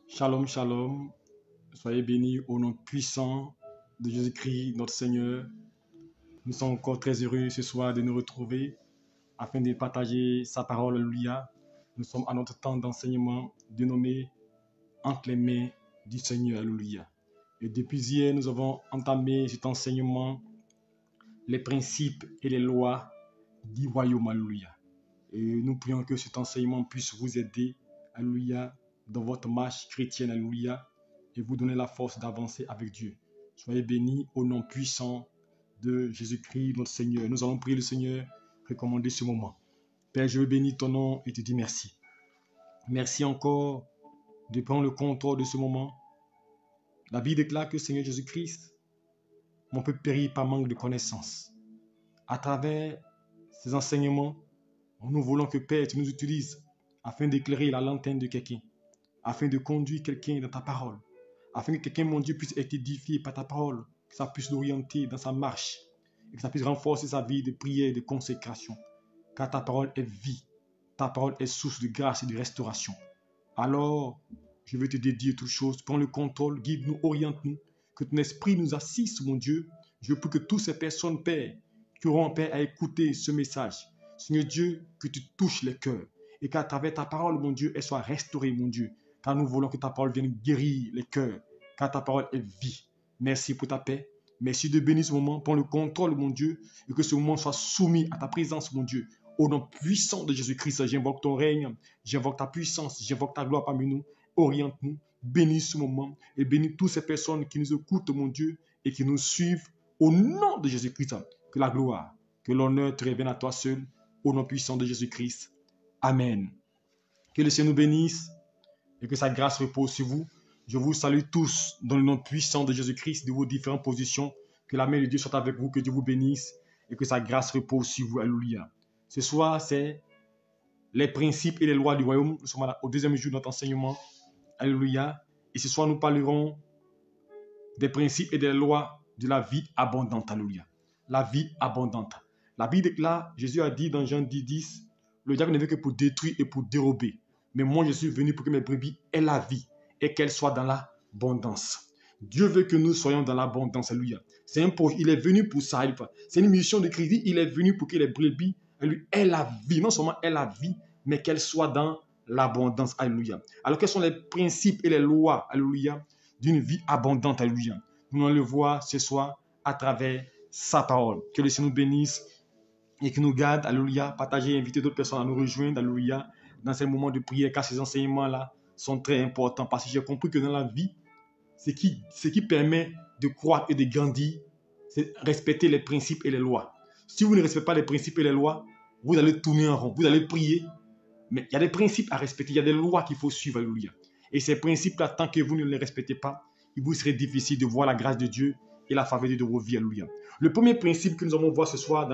Shalom, shalom. Soyez bénis au nom puissant de Jésus-Christ, notre Seigneur. Nous sommes encore très heureux ce soir de nous retrouver afin de partager sa parole. Alléluia. Nous sommes à notre temps d'enseignement dénommé Entre les mains du Seigneur. Alléluia. Et depuis hier, nous avons entamé cet enseignement, les principes et les lois du royaume. Alléluia. Et nous prions que cet enseignement puisse vous aider. Alléluia. Dans votre marche chrétienne, alléluia, et vous donner la force d'avancer avec Dieu. Soyez bénis au nom puissant de Jésus-Christ, notre Seigneur. Nous allons prier le Seigneur, recommander ce moment. Père, je veux bénir ton nom et te dire merci. Merci encore de prendre le contrôle de ce moment. La Bible déclare que Seigneur Jésus-Christ, mon peuple périt par manque de connaissance. À travers ces enseignements, nous voulons que Père, tu nous utilises afin d'éclairer la lanterne de quelqu'un, afin de conduire quelqu'un dans ta parole, afin que quelqu'un, mon Dieu, puisse être édifié par ta parole, que ça puisse l'orienter dans sa marche, et que ça puisse renforcer sa vie de prière et de consécration. Car ta parole est vie, ta parole est source de grâce et de restauration. Alors, je veux te dédier toutes choses, prends le contrôle, guide-nous, oriente-nous, que ton esprit nous assiste, mon Dieu. Je veux que toutes ces personnes, Père, qui auront, Père, à écouter ce message, Seigneur Dieu, que tu touches les cœurs, et qu'à travers ta parole, mon Dieu, elle soit restaurée, mon Dieu. Car nous voulons que ta parole vienne guérir les cœurs, car ta parole est vie. Merci pour ta paix. Merci de bénir ce moment. Prends le contrôle, mon Dieu, et que ce moment soit soumis à ta présence, mon Dieu. Au nom puissant de Jésus-Christ, j'invoque ton règne, j'invoque ta puissance, j'invoque ta gloire parmi nous. Oriente-nous, bénis ce moment, et bénis toutes ces personnes qui nous écoutent, mon Dieu, et qui nous suivent. Au nom de Jésus-Christ, que la gloire, que l'honneur te revienne à toi seul, au nom puissant de Jésus-Christ. Amen. Que le Seigneur nous bénisse et que sa grâce repose sur vous. Je vous salue tous dans le nom puissant de Jésus-Christ, de vos différentes positions. Que la main de Dieu soit avec vous, que Dieu vous bénisse et que sa grâce repose sur vous. Alléluia. Ce soir, c'est les principes et les lois du royaume. Nous sommes au deuxième jour de notre enseignement. Alléluia. Et ce soir, nous parlerons des principes et des lois de la vie abondante. Alléluia. La vie abondante. La Bible déclare, Jésus a dit dans Jean 10, 10, le diable ne veut que pour détruire et pour dérober. Mais moi, je suis venu pour que mes brebis aient la vie et qu'elles soient dans l'abondance. Dieu veut que nous soyons dans l'abondance. Alléluia. C'est un projet. Il est venu pour ça. C'est une mission de Christ. Il est venu pour que les brebis aient la vie. Non seulement aient la vie, mais qu'elles soient dans l'abondance. Alléluia. Alors, quels sont les principes et les lois, alléluia, d'une vie abondante? Alléluia. Nous allons le voir ce soir à travers sa parole. Que le Seigneur nous bénisse et qu'il nous garde. Alléluia. Partagez et invitez d'autres personnes à nous rejoindre. Alléluia. Dans ces moments de prière, car ces enseignements-là sont très importants, parce que j'ai compris que dans la vie, ce qui permet de croître et de grandir, c'est respecter les principes et les lois. Si vous ne respectez pas les principes et les lois, vous allez tourner en rond, vous allez prier, mais il y a des principes à respecter, il y a des lois qu'il faut suivre, alléluia. Et ces principes-là, tant que vous ne les respectez pas, il vous serait difficile de voir la grâce de Dieu et la faveur de Dieu de vos vies, alléluia. Le premier principe que nous allons voir ce soir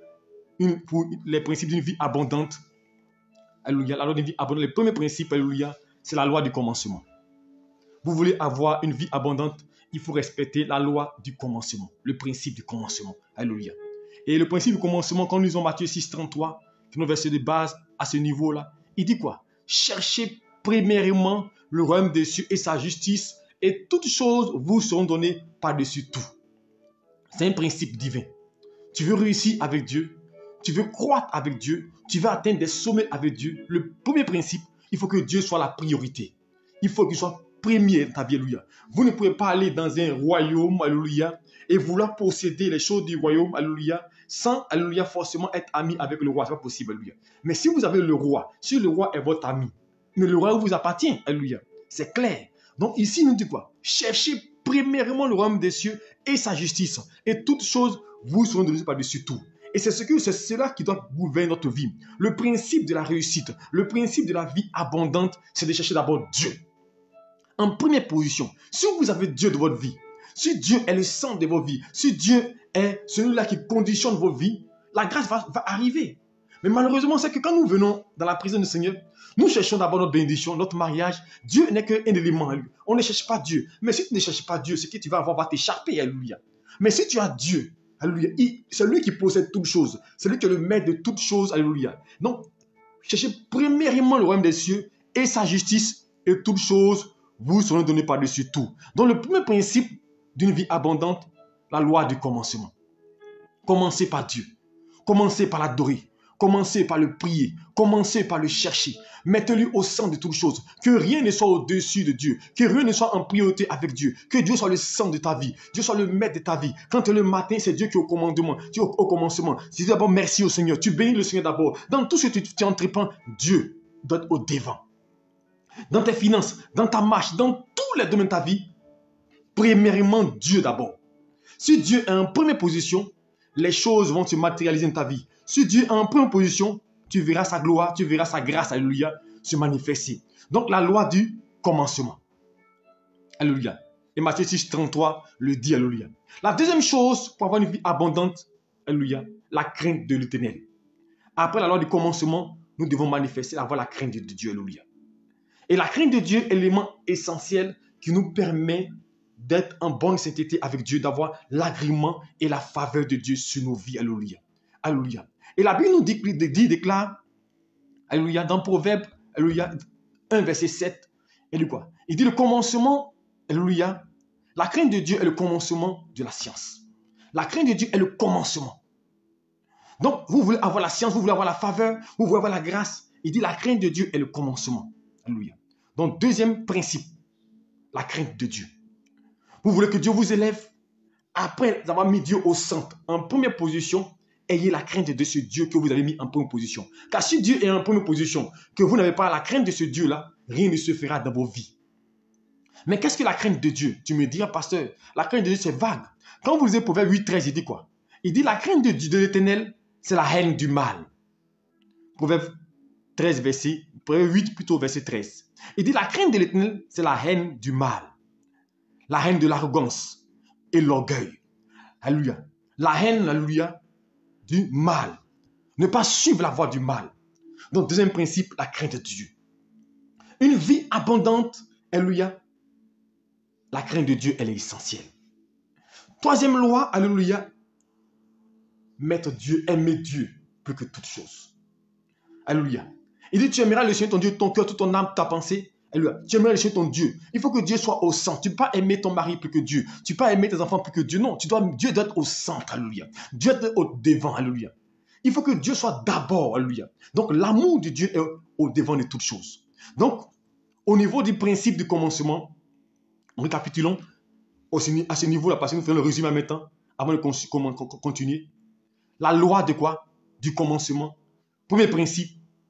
pour les principes d'une vie abondante, alléluia, la loi d'une vie abondante, le premier principe, alléluia, c'est la loi du commencement. Vous voulez avoir une vie abondante, il faut respecter la loi du commencement, le principe du commencement. Alléluia. Et le principe du commencement, quand nous lisons Matthieu 6, 33, qui est nos versets de base à ce niveau-là, il dit quoi? Cherchez premièrement le royaume des cieux et sa justice, et toutes choses vous seront données par-dessus tout. C'est un principe divin. Tu veux réussir avec Dieu, tu veux croître avec Dieu, tu veux atteindre des sommets avec Dieu. Le premier principe, il faut que Dieu soit la priorité. Il faut qu'il soit premier dans ta vie, alléluia. Vous ne pouvez pas aller dans un royaume, alléluia, et vouloir posséder les choses du royaume, alléluia, sans, alléluia, forcément être ami avec le roi. Ce n'est pas possible, alléluia. Mais si vous avez le roi, si le roi est votre ami, mais le roi vous appartient, alléluia, c'est clair. Donc ici, il nous dit quoi? Cherchez premièrement le royaume des cieux et sa justice, et toutes choses vous seront données par-dessus tout. Et c'est cela qui doit gouverner notre vie. Le principe de la réussite, le principe de la vie abondante, c'est de chercher d'abord Dieu. En première position, si vous avez Dieu de votre vie, si Dieu est le centre de vos vies, si Dieu est celui-là qui conditionne vos vies, la grâce va arriver. Mais malheureusement, c'est que quand nous venons dans la présence du Seigneur, nous cherchons d'abord notre bénédiction, notre mariage. Dieu n'est qu'un élément. On ne cherche pas Dieu. Mais si tu ne cherches pas Dieu, ce que tu vas avoir va t'échapper. Alléluia. Mais si tu as Dieu, alléluia, c'est lui qui possède toutes choses. C'est lui qui est le maître de toutes choses. Alléluia. Donc, cherchez premièrement le royaume des cieux et sa justice, et toutes choses vous serez donné par-dessus tout. Donc le premier principe d'une vie abondante, la loi du commencement. Commencez par Dieu. Commencez par l'adorer. Commencez par le prier. Commencez par le chercher. Mettez-lui au centre de toutes choses. Que rien ne soit au-dessus de Dieu. Que rien ne soit en priorité avec Dieu. Que Dieu soit le centre de ta vie. Dieu soit le maître de ta vie. Quand le matin, c'est Dieu qui est au commandement. Dieu au commencement. Tu dis d'abord merci au Seigneur. Tu bénis le Seigneur d'abord. Dans tout ce que tu entreprends, Dieu doit être au devant. Dans tes finances, dans ta marche, dans tous les domaines de ta vie, premièrement, Dieu d'abord. Si Dieu est en première position, les choses vont se matérialiser dans ta vie. Si Dieu est en première position, tu verras sa gloire, tu verras sa grâce, alléluia, se manifester. Donc la loi du commencement. Alléluia. Et Matthieu 6, 33 le dit, alléluia. La deuxième chose pour avoir une vie abondante, alléluia, la crainte de l'Éternel. Après la loi du commencement, nous devons manifester, avoir la crainte de Dieu, alléluia. Et la crainte de Dieu est l'élément essentiel qui nous permet d'être en bonne sainteté avec Dieu, d'avoir l'agrément et la faveur de Dieu sur nos vies. Alléluia. Alléluia. Et la Bible nous déclare, alléluia, dans Proverbe, alléluia, 1 verset 7, il dit quoi? Il dit le commencement, alléluia, la crainte de Dieu est le commencement de la science. La crainte de Dieu est le commencement. Donc, vous voulez avoir la science, vous voulez avoir la faveur, vous voulez avoir la grâce. Il dit la crainte de Dieu est le commencement. Alléluia. Donc, deuxième principe, la crainte de Dieu. Vous voulez que Dieu vous élève. Après avoir mis Dieu au centre, en première position, ayez la crainte de ce Dieu que vous avez mis en première position. Car si Dieu est en première position, que vous n'avez pas la crainte de ce Dieu-là, rien ne se fera dans vos vies. Mais qu'est-ce que la crainte de Dieu? Tu me diras, pasteur, la crainte de Dieu, c'est vague. Quand vous lisez Proverbe 8, 13, il dit quoi? Il dit la crainte de l'Éternel, c'est la haine du mal. Proverbe 13, Proverbe 8, plutôt verset 13. Il dit la crainte de l'Éternel, c'est la haine du mal. La haine de l'arrogance et l'orgueil. Alléluia. La haine, alléluia, du mal. Ne pas suivre la voie du mal. Donc, deuxième principe, la crainte de Dieu. Une vie abondante, alléluia. La crainte de Dieu, elle est essentielle. Troisième loi, alléluia. Mettre Dieu, aimer Dieu plus que toute chose. Alléluia. Il dit, tu aimeras le Seigneur ton Dieu, ton cœur, toute ton âme, ta pensée. Alléluia. Tu aimeras le Seigneur ton Dieu. Il faut que Dieu soit au centre. Tu ne peux pas aimer ton mari plus que Dieu. Tu ne peux pas aimer tes enfants plus que Dieu. Non, Dieu doit être au centre. Alléluia. Dieu doit être au devant. Alléluia. Il faut que Dieu soit d'abord. Alléluia. Donc, l'amour de Dieu est au devant de toutes choses. Donc, au niveau du principe du commencement, récapitulons à ce niveau-là, parce que nous faisons le résumé en même temps, avant de continuer. La loi de quoi? Du commencement. Premier principe.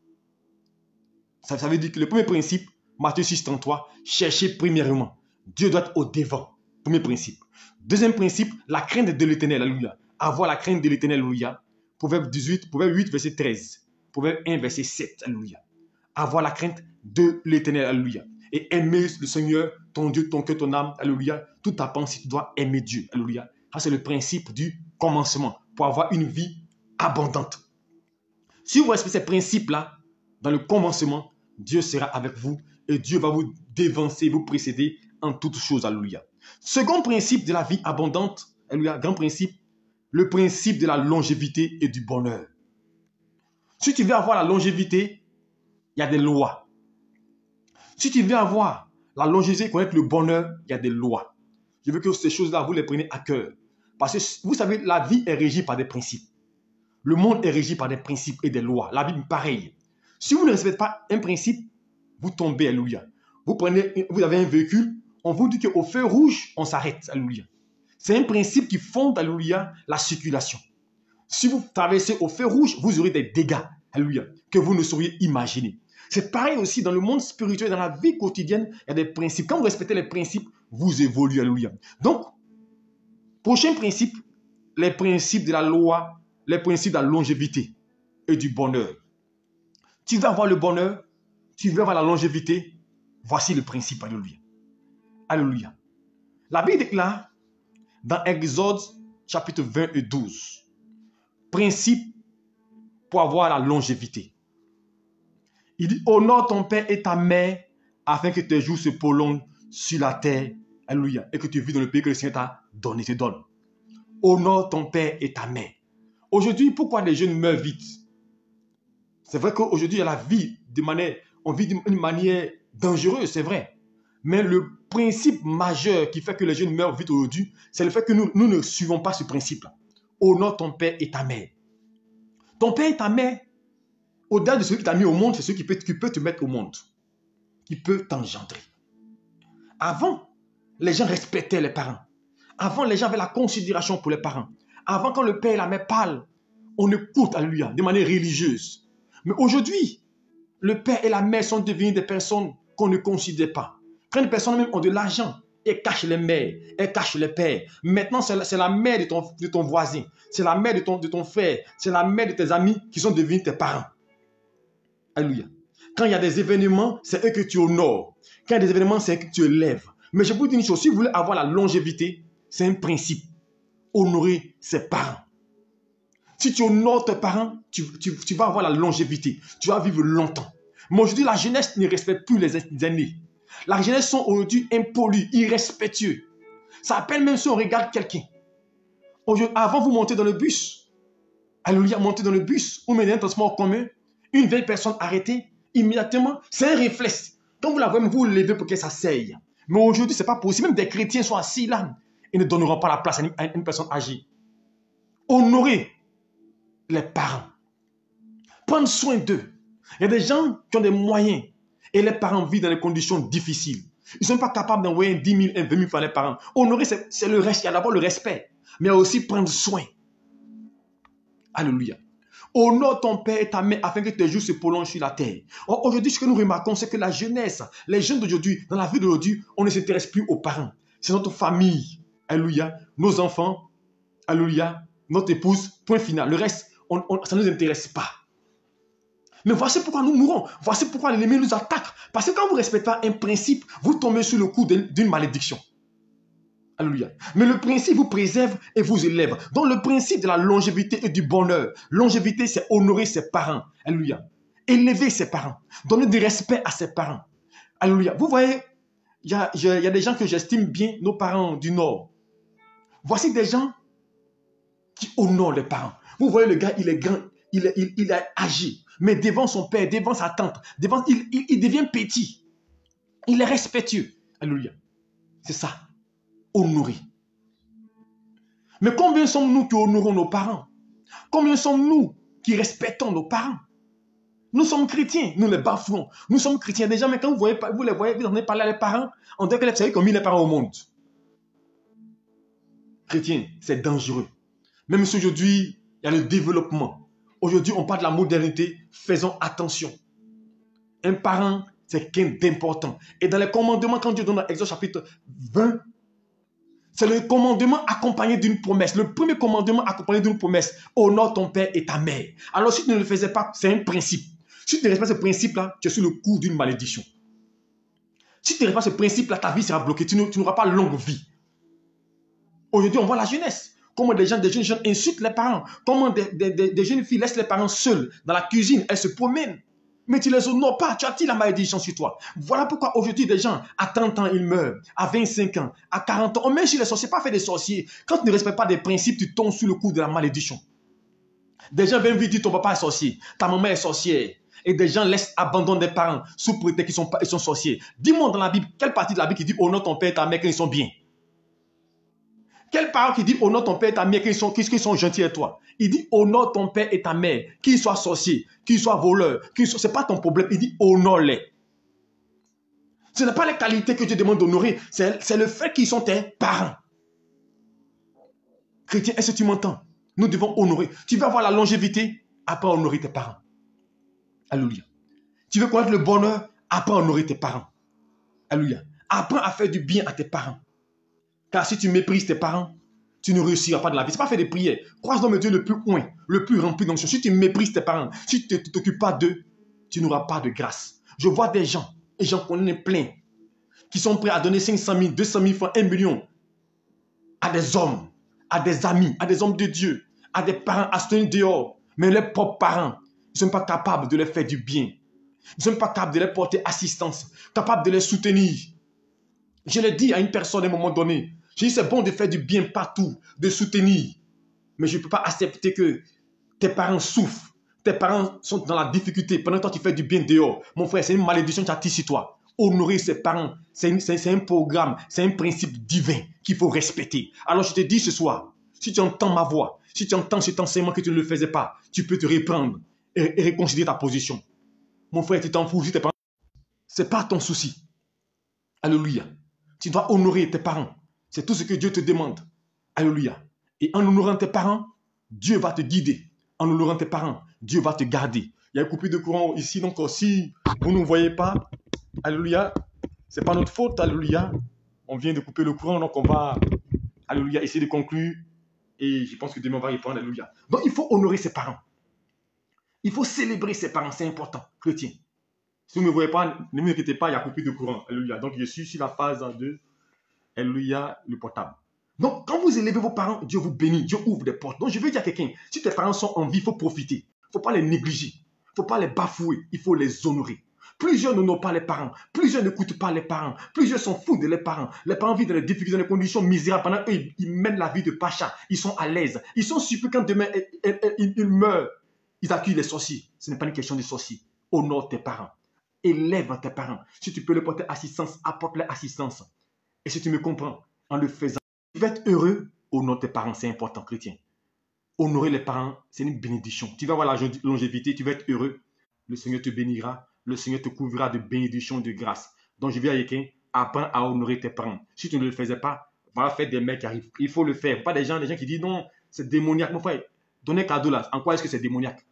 Ça veut dire que le premier principe, Matthieu 6, 33, cherchez premièrement. Dieu doit être au devant. Premier principe. Deuxième principe, la crainte de l'Éternel. Alléluia. Avoir la crainte de l'Éternel. Alléluia. Proverbe 8, verset 13. Proverbe 1, verset 7. Alléluia. Avoir la crainte de l'Éternel. Alléluia. Et aimer le Seigneur, ton Dieu, ton cœur, ton âme. Alléluia. Toute ta pensée, tu dois aimer Dieu. Alléluia. Ça, c'est le principe du commencement pour avoir une vie abondante. Si vous respectez ces principes-là, dans le commencement, Dieu sera avec vous et Dieu va vous dévancer, vous précéder en toutes choses. Alléluia. Second principe de la vie abondante, alléluia, grand principe, le principe de la longévité et du bonheur. Si tu veux avoir la longévité, il y a des lois. Si tu veux avoir la longévité, connaître le bonheur, il y a des lois. Je veux que ces choses-là, vous les preniez à cœur. Parce que vous savez, la vie est régie par des principes. Le monde est régi par des principes et des lois. La Bible, pareil. Si vous ne respectez pas un principe, vous tombez, alléluia. Vous avez un véhicule, on vous dit qu'au feu rouge, on s'arrête, alléluia. C'est un principe qui fonde, alléluia, la circulation. Si vous traversez au feu rouge, vous aurez des dégâts, alléluia, que vous ne sauriez imaginer. C'est pareil aussi dans le monde spirituel, dans la vie quotidienne, il y a des principes. Quand vous respectez les principes, vous évoluez, alléluia. Donc, prochain principe, les principes de la loi, les principes de la longévité et du bonheur. Tu veux avoir le bonheur, tu veux avoir la longévité, voici le principe, alléluia. Alléluia. La Bible déclare dans Exode chapitre 20 et 12, principe pour avoir la longévité. Il dit, honore ton père et ta mère afin que tes jours se prolongent sur la terre, alléluia, et que tu vis dans le pays que le Seigneur t'a donné, te donne. Honore ton père et ta mère. Aujourd'hui, pourquoi les jeunes meurent vite? C'est vrai qu'aujourd'hui, il y a la vie de manière, on vit d'une manière dangereuse, c'est vrai. Mais le principe majeur qui fait que les jeunes meurent vite aujourd'hui, c'est le fait que nous ne suivons pas ce principe-là. Honore ton père et ta mère. Ton père et ta mère, au-delà de celui qui t'a mis au monde, c'est celui qui peut te mettre au monde, qui peut t'engendrer. Avant, les gens respectaient les parents. Avant, les gens avaient la considération pour les parents. Avant, quand le père et la mère parlent, on écoute, alléluia, de manière religieuse. Mais aujourd'hui, le père et la mère sont devenus des personnes qu'on ne considère pas. Quand les personnes même ont de l'argent, elles cachent les mères, elles cachent les pères. Maintenant, c'est la mère de ton voisin, c'est la mère de ton frère, c'est la mère de tes amis qui sont devenus tes parents. Alléluia. Quand il y a des événements, c'est eux que tu honores. Quand il y a des événements, c'est eux que tu élèves. Mais je vous dis une chose, si vous voulez avoir la longévité, c'est un principe. Honorer ses parents. Si tu honores tes parents, tu vas avoir la longévité. Tu vas vivre longtemps. Mais aujourd'hui, la jeunesse ne respecte plus les aînés. La jeunesse sont aujourd'hui impolis, irrespectueux. Ça appelle même si on regarde quelqu'un. Avant, vous montez dans le bus. Alléluia, montez dans le bus ou menez un transport en commun. Une vieille personne arrêtée, immédiatement, c'est un réflexe. Quand vous la voyez, vous levez pour qu'elle s'asseye. Mais aujourd'hui, ce n'est pas possible. Même des chrétiens sont assis là. Ils ne donneront pas la place à une personne âgée. Honorer les parents. Prendre soin d'eux. Il y a des gens qui ont des moyens et les parents vivent dans des conditions difficiles. Ils ne sont pas capables d'envoyer 10 000, 20 000 francs les parents. Honorer, c'est le respect. Il y a d'abord le respect, mais il y a aussi prendre soin. Alléluia. Honore ton père et ta mère afin que tes jours se prolongent sur la terre. Aujourd'hui, ce que nous remarquons, c'est que la jeunesse, les jeunes d'aujourd'hui, dans la vie d'aujourd'hui, on ne s'intéresse plus aux parents. C'est notre famille. Alléluia. Nos enfants. Alléluia. Notre épouse. Point final. Le reste, ça ne nous intéresse pas. Mais voici pourquoi nous mourons. Voici pourquoi l'ennemi nous attaque. Parce que quand vous ne respectez pas un principe, vous tombez sur le coup d'une malédiction. Alléluia. Mais le principe vous préserve et vous élève. Donc le principe de la longévité et du bonheur. Longévité, c'est honorer ses parents. Alléluia. Élever ses parents. Donner du respect à ses parents. Alléluia. Vous voyez, il y a des gens que j'estime bien, nos parents du Nord. Voici des gens qui honorent les parents. Vous voyez, le gars, il est grand, il est âgé. Mais devant son père, devant sa tante, il devient petit. Il est respectueux. Alléluia. C'est ça. Honorer. Mais combien sommes-nous qui honorons nos parents? Combien sommes-nous qui respectons nos parents? Nous sommes chrétiens, nous les bafouons. Nous sommes chrétiens déjà, mais quand vous les voyez, vous en avez parlé à les parents, on dirait que vous savez qui ont mis les parents au monde. Chrétien, c'est dangereux. Même si aujourd'hui, il y a le développement. Aujourd'hui, on parle de la modernité. Faisons attention. Un parent, c'est quelqu'un d'important. Et dans les commandements, quand Dieu donne dans Exode chapitre 20, c'est le commandement accompagné d'une promesse. Le premier commandement accompagné d'une promesse. Honore ton père et ta mère. Alors si tu ne le faisais pas, c'est un principe. Si tu ne respectes ce principe-là, tu es sur le coup d'une malédiction. Si tu ne respectes ce principe-là, ta vie sera bloquée. Tu n'auras pas longue vie. Aujourd'hui, on voit la jeunesse. Comment des jeunes insultent les parents. Comment des jeunes filles laissent les parents seuls dans la cuisine. Elles se promènent. Mais tu ne les honores pas. Tu attires la malédiction sur toi. Voilà pourquoi aujourd'hui, des gens, à 30 ans, ils meurent. À 25 ans, à 40 ans. On met sur les sorciers, pas fait des sorciers. Quand tu ne respectes pas des principes, tu tombes sous le coup de la malédiction. Des gens viennent dire ton papa est sorcier. Ta maman est sorcière. Et des gens laissent abandonner des parents sous prétexte qu'ils sont sorciers. Dis-moi dans la Bible, quelle partie de la Bible qui dit honore ton père et ta mère quand ils sont bien? Quel parent qui dit honore ton père et ta mère qu'ils sont gentils avec toi? Il dit honore ton père et ta mère, qu'ils soient sorciers, qu'ils soient voleurs, ce n'est pas ton problème. Il dit honore-les. Ce n'est pas les qualités que Dieu demande d'honorer, c'est le fait qu'ils sont tes parents. Chrétien, est-ce que tu m'entends? Nous devons honorer. Tu veux avoir la longévité, apprends à honorer tes parents. Alléluia. Tu veux connaître le bonheur, apprends à honorer tes parents. Alléluia. Apprends à faire du bien à tes parents. Car si tu méprises tes parents, tu ne réussiras pas de la vie. Ce n'est pas faire des prières. Croise dans le Dieu le plus oint, le plus rempli d'onction. Si tu méprises tes parents, si tu ne t'occupes pas d'eux, tu n'auras pas de grâce. Je vois des gens, et j'en connais plein, qui sont prêts à donner 500 000, 200 000 francs, 1 million à des hommes, à des amis, à des hommes de Dieu, à des parents à se tenir dehors. Mais leurs propres parents, ils ne sont pas capables de leur faire du bien. Ils ne sont pas capables de leur porter assistance, capables de les soutenir. Je l'ai dit à une personne à un moment donné. J'ai dit, c'est bon de faire du bien partout, de soutenir. Mais je ne peux pas accepter que tes parents souffrent. Tes parents sont dans la difficulté pendant que toi tu fais du bien dehors. Mon frère, c'est une malédiction qui attire sur toi. Honorer ses parents, c'est un programme, c'est un principe divin qu'il faut respecter. Alors je te dis ce soir, si tu entends ma voix, si tu entends cet enseignement que tu ne le faisais pas, tu peux te reprendre et reconsidérer ta position. Mon frère, tu t'en fous si tes parents. Ce n'est pas ton souci. Alléluia. Tu dois honorer tes parents. C'est tout ce que Dieu te demande. Alléluia. Et en honorant tes parents, Dieu va te guider. En honorant tes parents, Dieu va te garder. Il y a une coupure de courant ici, donc si vous ne voyez pas, alléluia, ce n'est pas notre faute, alléluia. On vient de couper le courant, donc on va, alléluia, essayer de conclure. Et je pense que demain on va répondre, alléluia. Donc il faut honorer ses parents. Il faut célébrer ses parents, c'est important, chrétien. Si vous ne me voyez pas, ne vous inquiétez pas, il y a coupure de courant, alléluia. Donc je suis sur la phase 2, alléluia, le portable. Donc, quand vous élevez vos parents, Dieu vous bénit, Dieu ouvre des portes. Donc, je veux dire à quelqu'un, si tes parents sont en vie, il faut profiter. Il ne faut pas les négliger. Il ne faut pas les bafouer. Il faut les honorer. Plusieurs n'honorent pas les parents. Plusieurs n'écoutent pas les parents. Plusieurs sont fous de les parents. Les parents vivent dans des difficultés, dans des conditions misérables. Pendant eux, ils mènent la vie de pacha. Ils sont à l'aise. Ils sont sûrs que quand demain, ils meurent, ils accueillent les sorciers. Ce n'est pas une question de sorciers. Honore tes parents. Élève tes parents. Si tu peux leur porter assistance, apporte-leur assistance. Et si tu me comprends, en le faisant, tu vas être heureux. Honore tes parents, c'est important, chrétien. Honorer les parents, c'est une bénédiction. Tu vas avoir la longévité, tu vas être heureux. Le Seigneur te bénira. Le Seigneur te couvrira de bénédictions, de grâce. Donc, je vais à quelqu'un, apprends à honorer tes parents. Si tu ne le faisais pas, voilà, faire des mecs qui arrivent. Il faut le faire. Pas des gens qui disent non, c'est démoniaque. Mon frère, donner un cadeau là, en quoi est-ce que c'est démoniaque?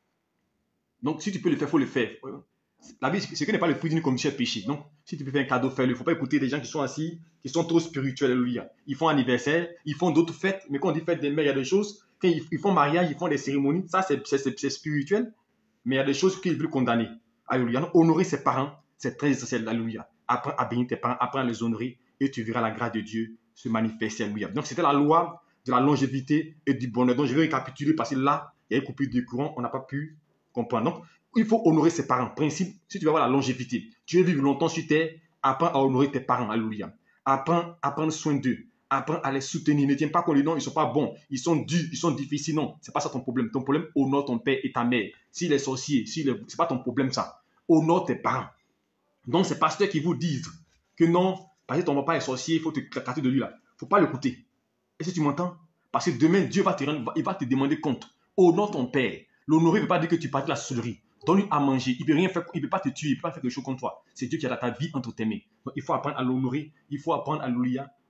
Donc, si tu peux le faire, il faut le faire. La vie, ce qui n'est pas le fruit d'une commission péché. Donc, si tu peux faire un cadeau, fais-le. Il ne faut pas écouter des gens qui sont assis, qui sont trop spirituels. Alléluia. Ils font anniversaire, ils font d'autres fêtes. Mais quand on dit fête des mères, il y a des choses. Quand ils font mariage, ils font des cérémonies. Ça, c'est spirituel. Mais il y a des choses qu'ils veulent condamner. Alléluia. Donc, honorer ses parents, c'est très essentiel. Alléluia. Apprends à bénir tes parents, apprends à les honorer et tu verras la grâce de Dieu se manifester. Alléluia. Donc, c'était la loi de la longévité et du bonheur. Donc, je vais récapituler parce que là, il y a une coupure de courant, on n'a pas pu comprendre. Donc, il faut honorer ses parents. Principe, si tu veux avoir la longévité, tu veux vivre longtemps sur terre, apprends à honorer tes parents. Alléluia. Apprends à prendre soin d'eux. Apprends à les soutenir. Ne tiens pas qu'on les non, ils ne sont pas bons, ils sont durs, ils sont difficiles. Non, ce n'est pas ça ton problème. Ton problème, honore ton père et ta mère. S'il est sorcier, ce n'est pas ton problème ça. Honore tes parents. Donc, ces pasteurs qui vous disent que non, parce que ton papa est sorcier, il faut te cacher de lui là. Il ne faut pas l'écouter. Est-ce que tu m'entends? Parce que demain, Dieu va te demander compte. Honore ton père. L'honorer ne veut pas dire que tu parles de la soulerie. Donne-lui à manger. Il ne peut rien faire, il ne peut pas te tuer, il ne peut pas faire quelque chose contre toi. C'est Dieu qui a ta vie entre tes mains. Donc, il faut apprendre à l'honorer. Il faut apprendre à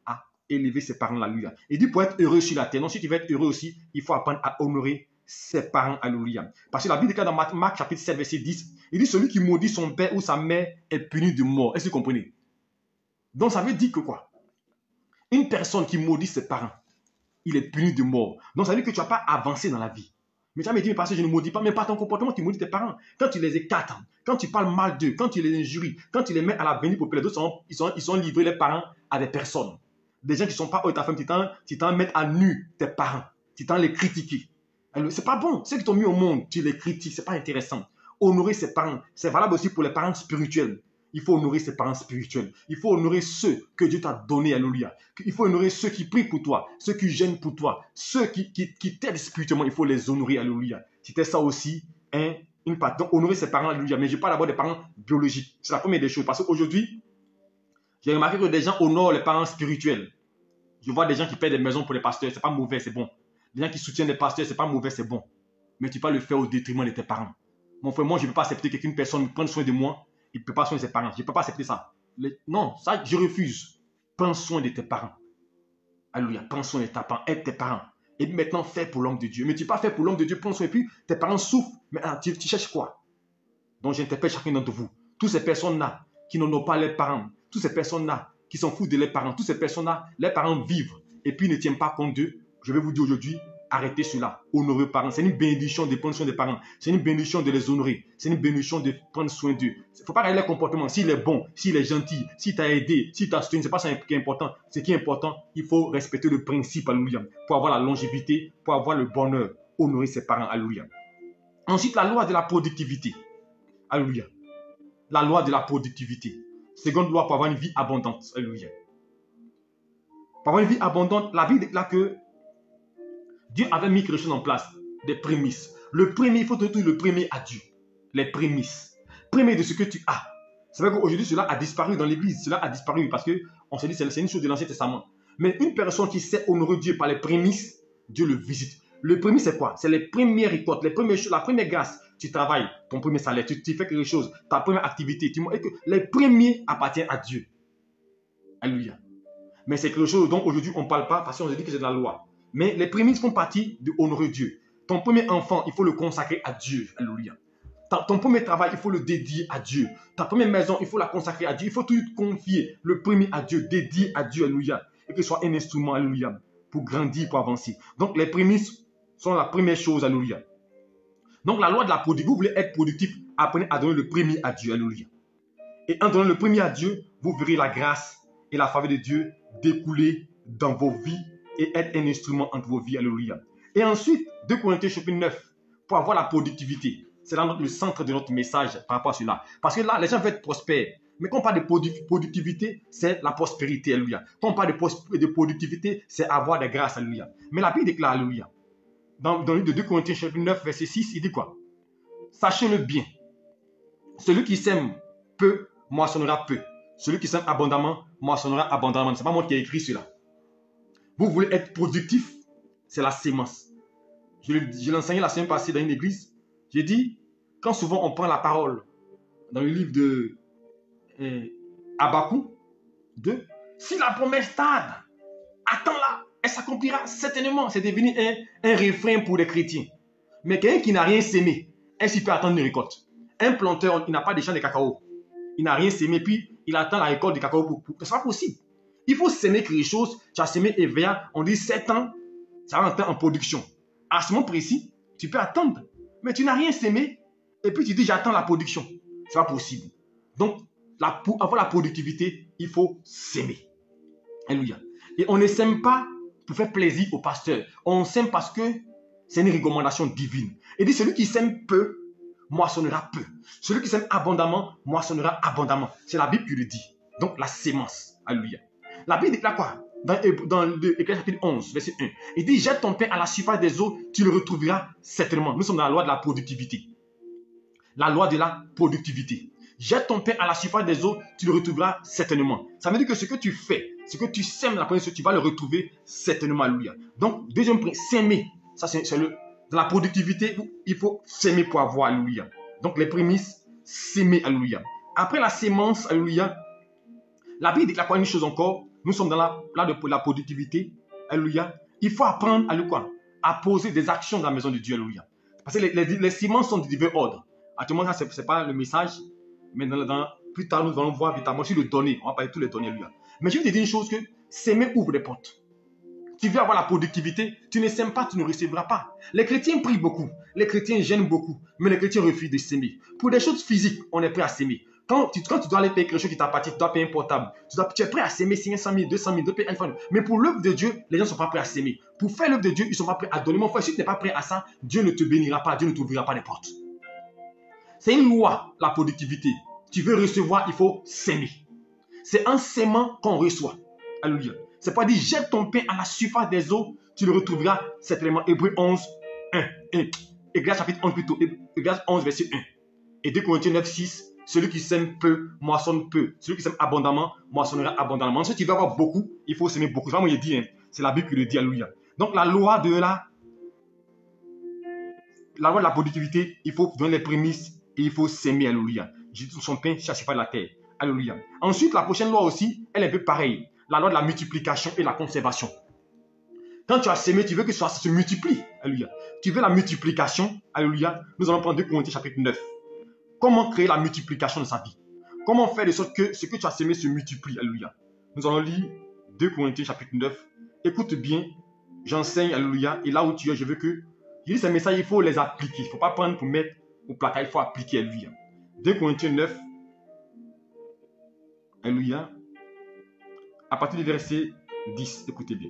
élever ses parents. Alléluia. Et dit pour être heureux sur la terre. Donc, si tu veux être heureux aussi, il faut apprendre à honorer ses parents. Alléluia. Parce que la Bible dit dans Marc chapitre 7, verset 10, il dit celui qui maudit son père ou sa mère est puni de mort. Est-ce que vous comprenez? Donc, ça veut dire que quoi? Une personne qui maudit ses parents, il est puni de mort. Donc, ça veut dire que tu n'as pas avancé dans la vie. Mais tu vas me dire, parce que je ne maudis pas, mais par ton comportement, tu maudis tes parents. Quand tu les écartes, quand tu parles mal d'eux, quand tu les injuries, quand tu les mets à la bénie populaire, d'autres ils sont livrés, les parents, à des personnes. Des gens qui ne sont pas eux, ta femme, tu t'en mets à nu tes parents. Tu t'en les critiques. C'est pas bon. Ceux qui t'ont mis au monde, tu les critiques. C'est pas intéressant. Honorer ses parents, c'est valable aussi pour les parents spirituels. Il faut honorer ses parents spirituels. Il faut honorer ceux que Dieu t'a donnés, alléluia. Il faut honorer ceux qui prient pour toi, ceux qui gênent pour toi, ceux qui t'aident spirituellement. Il faut les honorer, alléluia. C'était ça aussi, une part. Donc, honorer ses parents, alléluia. Mais je parle d'abord des parents biologiques. C'est la première des choses. Parce qu'aujourd'hui, j'ai remarqué que des gens honorent les parents spirituels. Je vois des gens qui paient des maisons pour les pasteurs. C'est pas mauvais, c'est bon. Des gens qui soutiennent les pasteurs, c'est pas mauvais, c'est bon. Mais tu peux pas le faire au détriment de tes parents. Mon frère, moi, je ne peux pas accepter qu'une personne prenne soin de moi. Il ne peut pas soigner ses parents. Je ne peux pas accepter ça. Non, ça, je refuse. Prends soin de tes parents. Alléluia. Prends soin de tes parents. Aide tes parents. Et maintenant, fais pour l'homme de Dieu. Mais tu n'es pas fait pour l'homme de Dieu. Prends soin. Et puis, tes parents souffrent. Mais tu cherches quoi? Donc, j'interpelle chacun d'entre vous. Toutes ces personnes-là qui n'honorent pas leurs parents. Toutes ces personnes-là qui s'en foutent de leurs parents. Toutes ces personnes-là, leurs parents vivent. Et puis, ne tiennent pas compte d'eux. Je vais vous dire aujourd'hui, arrêtez cela. Honorez les parents. C'est une bénédiction de prendre soin des parents. C'est une bénédiction de les honorer. C'est une bénédiction de prendre soin d'eux. Il ne faut pas regarder leur comportement. S'il est bon, s'il est gentil, s'il t'a aidé, s'il t'a soutenu, ce n'est pas ça qui est important. Ce qui est important, il faut respecter le principe, alléluia, pour avoir la longévité, pour avoir le bonheur. Honorer ses parents, alléluia. Ensuite, la loi de la productivité. Alléluia. La loi de la productivité. Seconde loi pour avoir une vie abondante. Alléluia. Pour avoir une vie abondante, la Bible déclare que Dieu avait mis quelque chose en place, des prémices. Le premier, il faut te trouver le premier à Dieu. Les prémices. Premier de ce que tu as. C'est vrai qu'aujourd'hui, cela a disparu dans l'église. Cela a disparu parce qu'on se dit que c'est une chose de l'Ancien Testament. Mais une personne qui sait honorer Dieu par les prémices, Dieu le visite. Le prémisse, c'est quoi? C'est les premières récoltes, les premières choses, la première grâce. Tu travailles, ton premier salaire, tu fais quelque chose, ta première activité. Les premiers appartiennent à Dieu. Alléluia. Mais c'est quelque chose dont aujourd'hui on ne parle pas parce qu'on se dit que c'est de la loi. Mais les prémices font partie de honorer Dieu. Ton premier enfant, il faut le consacrer à Dieu. Alléluia. Ton premier travail, il faut le dédier à Dieu. Ta première maison, il faut la consacrer à Dieu. Il faut tout confier le premier à Dieu, dédié à Dieu. Alléluia. Et qu'il soit un instrument, alléluia, pour grandir, pour avancer. Donc les prémices sont la première chose, alléluia. Donc la loi de la productivité, vous voulez être productif, apprenez à donner le premier à Dieu, alléluia. Et en donnant le premier à Dieu, vous verrez la grâce et la faveur de Dieu découler dans vos vies et être un instrument entre vos vies, alléluia. Et ensuite, 2 Corinthiens chapitre 9, pour avoir la productivité. C'est là le centre de notre message par rapport à cela. Parce que là, les gens veulent être prospères. Mais quand on parle de productivité, c'est la prospérité, alléluia. Quand on parle de productivité, c'est avoir des grâces, alléluia. Mais la Bible déclare, alléluia. Dans le livre de 2 Corinthiens chapitre 9, verset 6, il dit quoi? Sachez-le bien. Celui qui sème peu, moissonnera peu. Celui qui sème abondamment, moissonnera abondamment. Ce n'est pas moi qui ai écrit cela. Vous voulez être productif, c'est la sémence. Je l'ai enseigné la semaine passée dans une église. J'ai dit, quand souvent on prend la parole dans le livre de Habakkuk 2, si la promesse tarde, attends-la, elle s'accomplira certainement. C'est devenu un refrain pour les chrétiens. Mais quelqu'un qui n'a rien sémé, est-ce qu'il peut attendre une récolte? Un planteur, il n'a pas de champ de cacao. Il n'a rien sémé, puis il attend la récolte de cacao. Ce n'est pas possible. Il faut s'aimer quelque chose. Tu as semé EVA, on dit 7 ans, ça va entrer en production. À ce moment précis, tu peux attendre. Mais tu n'as rien sémé, et puis tu dis j'attends la production. Ce n'est pas possible. Donc, pour avoir la productivité, il faut s'aimer. Alléluia. Et on ne sème pas pour faire plaisir au pasteur. On sème parce que c'est une recommandation divine. Et dit celui qui sème peu, moissonnera peu. Celui qui sème abondamment, moissonnera abondamment. C'est la Bible qui le dit. Donc, la sémence. Alléluia. La Bible déclare quoi? Dans l'Éclésiste chapitre 11, verset 1. Il dit, jette ton pain à la surface des eaux, tu le retrouveras certainement. Nous sommes dans la loi de la productivité. La loi de la productivité. Jette ton pain à la surface des eaux, tu le retrouveras certainement. Ça veut dire que ce que tu fais, ce que tu sèmes la première chose, tu vas le retrouver certainement. Alléluia. Donc, deuxième point, s'aimer. Ça, c'est dans la productivité, il faut s'aimer pour avoir. Alléluia. Donc, les prémices, s'aimer. Alléluia. Après la sémence, alléluia, la Bible déclare quoi une chose encore? Nous sommes dans la productivité. Alléluia. Il faut apprendre à poser des actions dans la maison de Dieu. Alléluia. Parce que les sémences sont de divers ordres. Actuellement, ça, ce n'est pas le message. Mais plus tard, nous allons voir véritablement sur le donner. On va parler de tous les données. Alléluia. Mais je vais te dire une chose, que s'aimer ouvre des portes. Tu veux avoir la productivité, tu ne sèmes pas, tu ne recevras pas. Les chrétiens prient beaucoup. Les chrétiens gênent beaucoup. Mais les chrétiens refusent de s'aimer. Pour des choses physiques, on est prêt à s'aimer. Quand tu dois aller payer quelque chose qui t'appartient, tu dois payer un portable. Tu es prêt à s'aimer 500 000, 200 000, tu dois payer un iPhone. Mais pour l'œuvre de Dieu, les gens ne sont pas prêts à s'aimer. Pour faire l'œuvre de Dieu, ils ne sont pas prêts à donner. Mon frère, si tu n'es pas prêt à ça, Dieu ne te bénira pas, Dieu ne t'ouvrira pas les portes. C'est une loi, la productivité. Tu veux recevoir, il faut s'aimer. C'est en s'aimant qu'on reçoit. Alléluia. C'est pas dit, jette ton pain à la surface des eaux, tu le retrouveras certainement. Hébreux 11, 1. Église chapitre 11 plutôt. Église 11, verset 1. Et 2 Corinthiens 9, 6. Celui qui sème peu, moissonne peu. Celui qui sème abondamment, moissonnera abondamment. Si tu veux avoir beaucoup, il faut s'aimer beaucoup. C'est pas moi qui dis, hein. C'est la Bible qui le dit, alléluia. Donc la loi de la productivité, il faut donner les prémices et il faut s'aimer, alléluia. Jésus son pain cherche pas la terre. Alléluia. Ensuite, la prochaine loi aussi, elle est un peu pareille. La loi de la multiplication et la conservation. Quand tu as sémé, tu veux que ça se multiplie. Alléluia. Tu veux la multiplication. Alléluia. Nous allons prendre 2 Corinthiens chapitre 9. Comment créer la multiplication de sa vie? Comment faire de sorte que ce que tu as sémé se multiplie? Alléluia. Nous allons lire 2 Corinthiens chapitre 9. Écoute bien. J'enseigne. Alléluia. Et là où tu es, je veux que... Je dis ces messages, il faut les appliquer. Il ne faut pas prendre pour mettre au placard. Il faut appliquer. Alléluia. 2 Corinthiens 9. Alléluia. À partir du verset 10. Écoutez bien.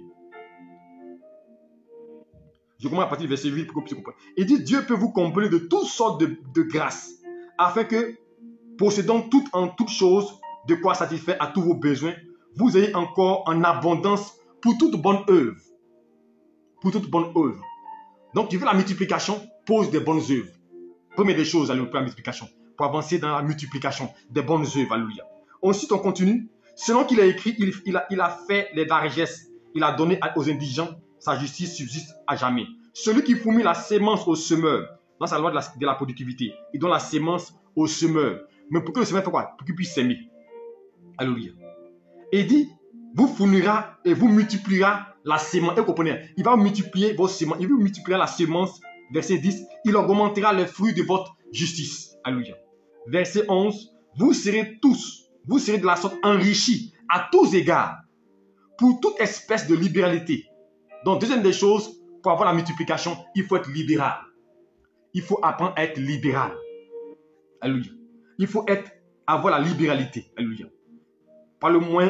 Je commence à partir du verset 8 pour que vous puissiez comprendre. Il dit, Dieu peut vous combler de toutes sortes de grâces, afin que, possédant en toutes choses de quoi satisfaire à tous vos besoins, vous ayez encore en abondance pour toute bonne œuvre. Pour toute bonne œuvre. Donc, tu veux la multiplication, pose des bonnes œuvres. Première des choses, pour la multiplication. pour avancer dans la multiplication des bonnes œuvres. Alléluia. Ensuite, on continue. Selon qu'il a écrit, il a fait les largesses. Il a donné aux indigents. Sa justice subsiste à jamais. Celui qui fournit la sémence au semeur, dans sa loi de la productivité, il donne la sémence au semeur. Mais pour que le semeur fasse quoi? Pour qu'il puisse s'aimer. Alléluia. Et il dit, vous fournira et vous multipliera la sémence. Et vous comprenez, il va multiplier vos semences. Il va multiplier la sémence. Verset 10, il augmentera les fruits de votre justice. Alléluia. Verset 11, vous serez de la sorte enrichis à tous égards pour toute espèce de libéralité. Donc, deuxième des choses, pour avoir la multiplication, il faut être libéral. Il faut apprendre à être libéral. Alléluia. Il faut avoir la libéralité. Alléluia. Par le moyen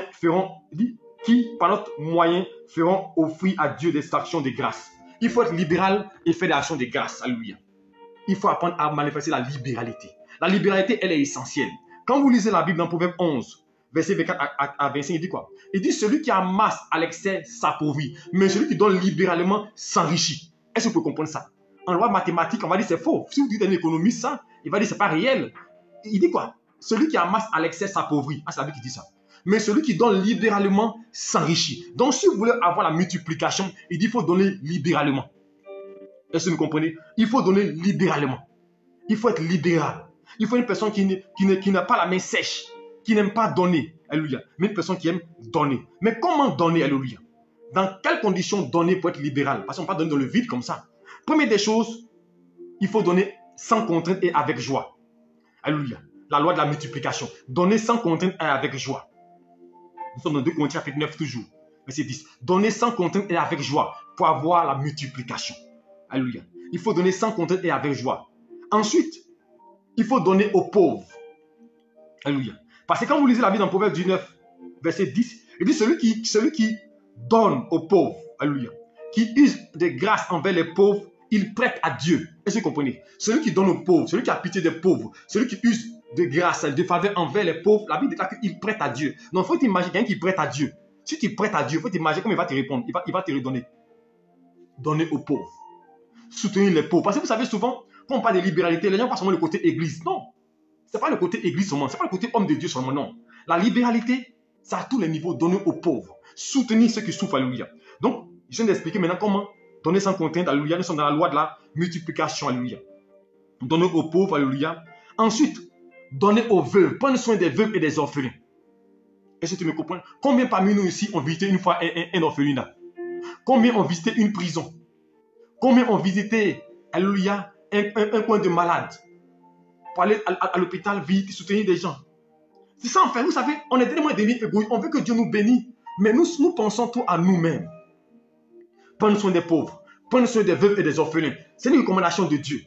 par notre moyen feront offrir à Dieu des actions de grâce. Il faut être libéral et faire des actions de grâce. Alléluia. Il faut apprendre à manifester la libéralité. La libéralité, elle est essentielle. Quand vous lisez la Bible dans Proverbe 11, verset 24 à 25, il dit quoi? Il dit, celui qui amasse à l'excès s'appauvrit, mais celui qui donne libéralement s'enrichit. Est-ce que vous pouvez comprendre ça? En loi mathématique, on va dire c'est faux. Si vous dites un économiste ça, il va dire c'est pas réel. Il dit quoi? Celui qui amasse à l'excès s'appauvrit. Ah, c'est la Bible qui dit ça. Mais celui qui donne libéralement s'enrichit. Donc, si vous voulez avoir la multiplication, il dit qu'il faut donner libéralement. Est-ce que vous comprenez? Il faut donner libéralement. Il faut être libéral. Il faut une personne qui n'a pas la main sèche, qui n'aime pas donner. Alléluia. Mais une personne qui aime donner. Mais comment donner? Alléluia. Dans quelles conditions donner pour être libéral? Parce qu'on ne peut pas donner dans le vide comme ça. Première des choses, il faut donner sans contrainte et avec joie. Alléluia. La loi de la multiplication. Donner sans contrainte et avec joie. Nous sommes dans 2 Corinthiens chapitre 9 toujours. Verset 10. Donner sans contrainte et avec joie pour avoir la multiplication. Alléluia. Il faut donner sans contrainte et avec joie. Ensuite, il faut donner aux pauvres. Alléluia. Parce que quand vous lisez la Bible dans Proverbe 19, verset 10, il dit celui qui donne aux pauvres, alléluia, qui use de grâce envers les pauvres, il prête à Dieu. Est-ce que vous comprenez? Celui qui donne aux pauvres, celui qui a pitié des pauvres, celui qui use de grâce, de faveur envers les pauvres, la Bible déclare qu'il prête à Dieu. Donc, il faut t'imaginer quelqu'un qui prête à Dieu. Si tu prêtes à Dieu, il faut t'imaginer comment il va te répondre. Il va te redonner. Donner aux pauvres. Soutenir les pauvres. Parce que vous savez, souvent, quand on parle de libéralité, les gens passent seulement le côté église. Non. Ce n'est pas le côté église seulement. Ce n'est pas le côté homme de Dieu seulement. Non. La libéralité, c'est à tous les niveaux. Donner aux pauvres. Soutenir ceux qui souffrent. Alléluia. Donc, je viens d'expliquer maintenant comment donner sans contrainte. Alléluia. Nous sommes dans la loi de la multiplication. Alléluia. Donner aux pauvres. Alléluia. Ensuite, donner aux veuves. Prendre soin des veuves et des orphelins. Est-ce que tu me comprends? Combien parmi nous ici ont visité une fois un orphelinat? Combien ont visité une prison? Combien ont visité, alléluia, un coin de malade? Pour aller à l'hôpital, visiter, soutenir des gens. C'est ça en fait, vous savez, on est tellement égoïstes, on veut que Dieu nous bénisse, mais nous pensons tout à nous-mêmes. Prendre soin des pauvres, prendre soin des veuves et des orphelins. C'est une recommandation de Dieu.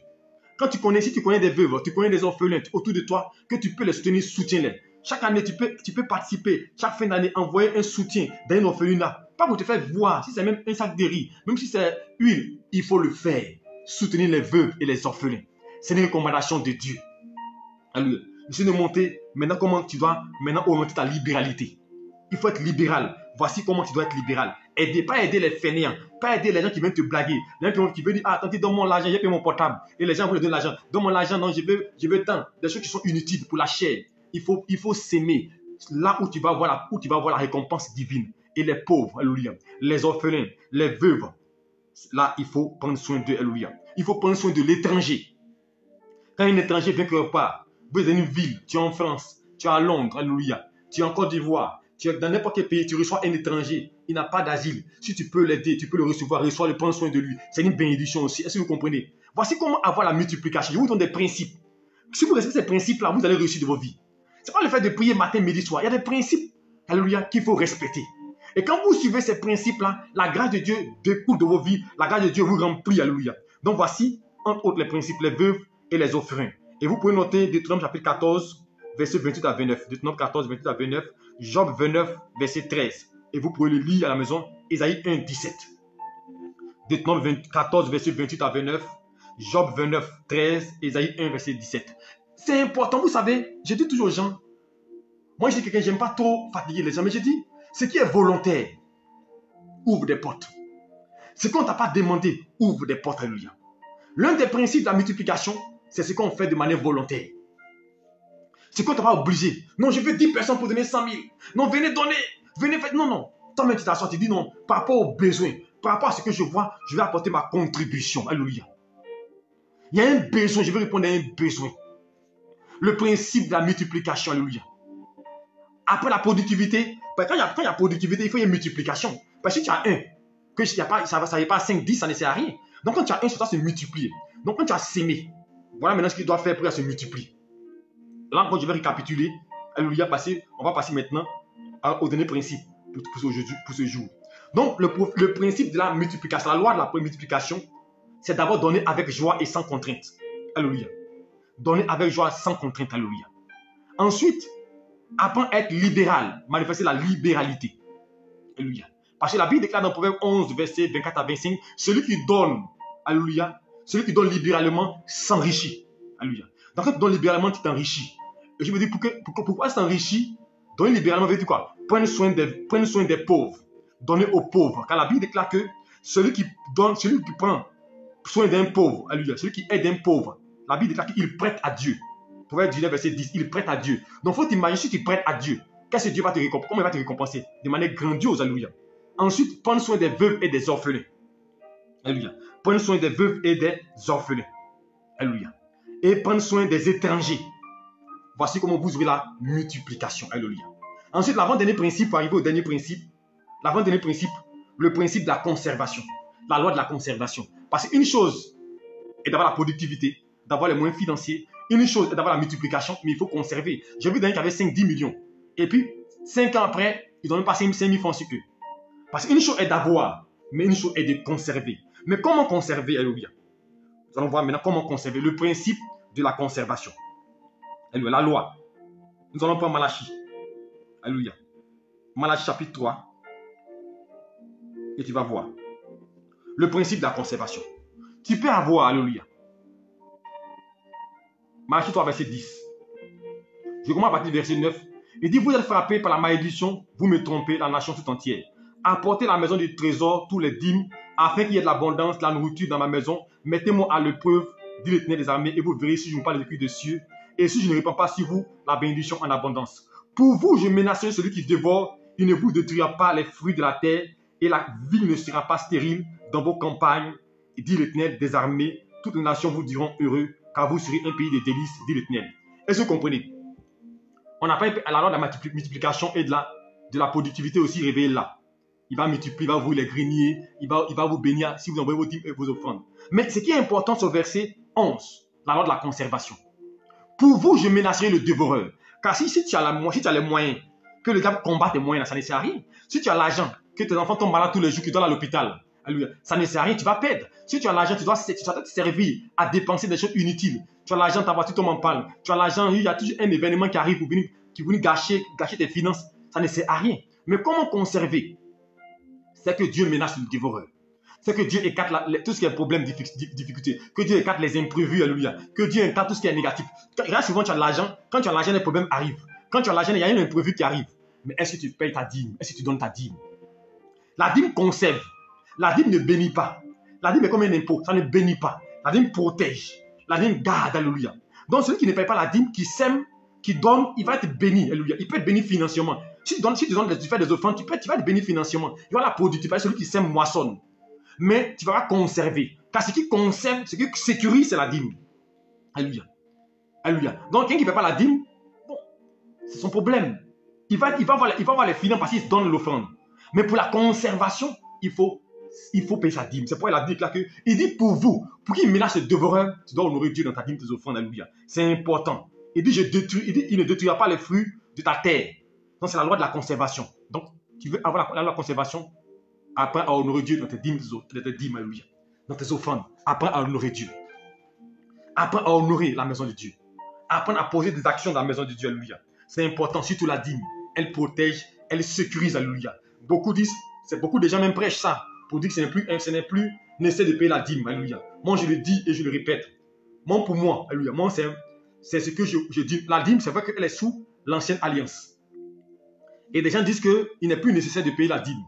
Si tu connais des veuves, tu connais des orphelins autour de toi, que tu peux les soutenir, soutiens-les. Chaque année, tu peux participer, chaque fin d'année, envoyer un soutien dans un orphelinat. Pas pour te faire voir, si c'est même un sac de riz, même si c'est huile, il faut le faire. Soutenir les veuves et les orphelins. C'est une recommandation de Dieu. Alors, je vais montrer maintenant comment tu dois augmenter ta libéralité. Il faut être libéral. Voici comment tu dois être libéral. Pas aider les fainéants, pas aider les gens qui viennent te blaguer. Les gens qui veulent dire, ah, attendez, donne-moi l'argent, j'ai payé mon portable. Et les gens veulent donner l'argent. Donne-moi l'argent, non, je veux tant. Des choses qui sont inutiles pour la chair. Il faut s'aimer. Là où tu vas voir la récompense divine. Et les pauvres, alléluia. Les orphelins, les veuves. Là, il faut prendre soin d'eux, alléluia. Il faut prendre soin de l'étranger. Quand un étranger vient quelque part, vous êtes dans une ville, tu es en France, tu es à Londres, alléluia. Tu es en Côte d'Ivoire, tu es dans n'importe quel pays, tu reçois un étranger, il n'a pas d'asile. Si tu peux l'aider, tu peux le recevoir, reçois-le, prendre soin de lui. C'est une bénédiction aussi. Est-ce que vous comprenez? Voici comment avoir la multiplication. Je vous donne des principes. Si vous respectez ces principes-là, vous allez réussir de vos vies. Ce n'est pas le fait de prier matin, midi, soir. Il y a des principes, alléluia, qu'il faut respecter. Et quand vous suivez ces principes-là, la grâce de Dieu découle de vos vies. La grâce de Dieu vous remplit, alléluia. Donc voici, entre autres, les principes, les veuves et les orphelins. Et vous pouvez noter Deutéronome chapitre 14, verset 28 à 29. Deutéronome 14, 28 à 29. Job 29, verset 13. Et vous pouvez le lire à la maison. Ésaïe 1, 17. Deutéronome 14, verset 28 à 29. Job 29, 13. Ésaïe 1, verset 17. C'est important, vous savez, je dis toujours aux gens, moi je dis quelqu'un, j'aime pas trop fatiguer les gens, mais je dis, ce qui est volontaire, ouvre des portes. Ce qu'on ne t'a pas demandé, ouvre des portes, alléluia. L'un des principes de la multiplication, c'est ce qu'on fait de manière volontaire. C'est quoi tu vas obligé? Non, je veux 10 personnes pour donner 100 000. Non, venez donner. Venez faire. Non, non. Toi-même, tu t'assois, tu dis non. Par rapport aux besoins, par rapport à ce que je vois, je vais apporter ma contribution. Alléluia. Il y a un besoin, je vais répondre à un besoin. Le principe de la multiplication, alléluia. Après la productivité, quand il y a productivité, il faut une multiplication. Parce que si tu as un, que ça ne va pas à 5, 10, ça ne sert à rien. Donc quand tu as un, ça doit se multiplier. Donc quand tu as sémé, voilà maintenant ce qu'il doit faire pour que ça se multiplie. Là encore, je vais récapituler. Alléluia, on va passer maintenant au dernier principe pour ce jour. Donc le principe de la multiplication, la loi de la multiplication, c'est d'abord donner avec joie et sans contrainte. Alléluia. Donner avec joie sans contrainte. Alléluia. Ensuite, apprends à être libéral, manifester la libéralité. Alléluia. Parce que la Bible déclare dans Proverbe 11, versets 24 à 25, celui qui donne, alléluia, celui qui donne libéralement s'enrichit. Alléluia. Donc quand tu donnes libéralement, tu t'enrichis. Et je me dis, pourquoi s'enrichir? Donner libéralement veut dire quoi? Prendre soin des pauvres. Donner aux pauvres. Car la Bible déclare que celui qui prend soin d'un pauvre, alléluia, celui qui aide un pauvre, la Bible déclare qu'il prête à Dieu. Proverbe 19, verset 10, il prête à Dieu. Donc, il faut t'imaginer si tu prêtes à Dieu, qu'est-ce que Dieu va te récompenser? Comment il va te récompenser? De manière grandiose, alléluia. Ensuite, prendre soin des veuves et des orphelins. Alléluia. Prendre soin des veuves et des orphelins. Alléluia. Et prendre soin des étrangers. Voici comment vous aurez la multiplication. Alléluia. Ensuite, l'avant-dernier principe, pour arriver au dernier principe, l'avant-dernier principe, le principe de la conservation. La loi de la conservation. Parce qu'une chose est d'avoir la productivité, d'avoir les moyens financiers. Une chose est d'avoir la multiplication, mais il faut conserver. J'ai vu d'un qui avait 5-10 millions. Et puis, 5 ans après, ils n'ont même pas 5 000 francs sur eux. Parce qu'une chose est d'avoir, mais une chose est de conserver. Mais comment conserver, alléluia? Nous allons voir maintenant comment conserver. Le principe de la conservation. Alléluia, la loi. Nous allons prendre Malachie. Alléluia. Malachie chapitre 3. Et tu vas voir. Le principe de la conservation. Tu peux avoir, alléluia. Malachie 3, verset 10. Je commence à partir du verset 9. Il dit, vous êtes frappés par la malédiction, vous me trompez, la nation tout entière. Apportez à la maison du trésor tous les dîmes, afin qu'il y ait de l'abondance, de la nourriture dans ma maison. Mettez-moi à l'épreuve, dit l'Éternel des armées, et vous verrez si je ne vous parle de des cieux, et si je ne répands pas sur vous la bénédiction en abondance. Pour vous, je menacerai celui qui dévore, il ne vous détruira pas les fruits de la terre, et la vie ne sera pas stérile dans vos campagnes, dit l'Éternel des armées. Toutes les nations vous diront heureux, car vous serez un pays de délices, dit l'Éternel. Est-ce que vous comprenez? On n'a pas la loi de la multiplication et de la productivité aussi réveillée là. Il va multiplier, il va ouvrir les greniers, il va vous bénir si vous envoyez vos dîmes et vos offrandes. Mais ce qui est important sur le verset 11, la loi de la conservation. Pour vous, je menacerai le dévoreur. Car si tu as les moyens, que le diable combatte tes moyens, ça ne sert à rien. Si tu as l'argent, que tes enfants tombent malades tous les jours, que tu dois aller à l'hôpital, ça ne sert à rien, tu vas perdre. Si tu as l'argent, tu dois te servir à dépenser des choses inutiles. Tu as l'argent, ta voiture tombe en panne. Tu as l'argent, il y a toujours un événement qui arrive qui vient gâcher tes finances. Ça ne sert à rien. Mais comment conserver? C'est que Dieu menace le dévoreur. C'est que Dieu écarte tout ce qui est problème, difficulté. Que Dieu écarte les imprévus, alléluia. Que Dieu écarte tout ce qui est négatif. Regarde, souvent tu as de l'argent. Quand tu as de l'argent, les problèmes arrivent. Quand tu as de l'argent, il y a un imprévu qui arrive. Mais est-ce que tu payes ta dîme? Est-ce que tu donnes ta dîme? La dîme conserve. La dîme ne bénit pas. La dîme est comme un impôt. Ça ne bénit pas. La dîme protège. La dîme garde, alléluia. Donc celui qui ne paye pas la dîme, qui sème, qui donne, il va être béni, alléluia. Il peut être béni financièrement. Si tu fais des offrandes, tu vas être béni financièrement. Il va la productivité. Celui qui sème moissonne. Mais tu vas conserver. Car ce qui conserve, ce qui sécurise, c'est la dîme. Alléluia. Alléluia. Donc, quelqu'un qui ne paie pas la dîme, bon, c'est son problème. Il va avoir les finances parce qu'il donne l'offrande. Mais pour la conservation, il faut payer sa dîme. C'est pourquoi il a dit là que, il dit pour vous, pour qu'il menace le dévoreur, tu dois honorer Dieu dans ta dîme, tes offrandes. Alléluia. C'est important. Il dit, il ne détruira pas les fruits de ta terre. Donc, c'est la loi de la conservation. Donc, tu veux avoir la loi de la conservation, apprends à honorer Dieu dans tes dîmes, alléluia. Dans tes offrandes, apprends à honorer Dieu. Apprends à honorer la maison de Dieu. Apprends à poser des actions dans la maison de Dieu, alléluia. C'est important, surtout la dîme. Elle protège, elle sécurise, alléluia. Beaucoup de gens même prêchent ça, pour dire que ce n'est plus nécessaire de payer la dîme, alléluia. Moi, je le dis et je le répète. Moi, pour moi, alléluia, moi, c'est ce que je dis. La dîme, c'est vrai qu'elle est sous l'ancienne alliance. Et des gens disent qu'il n'est plus nécessaire de payer la dîme.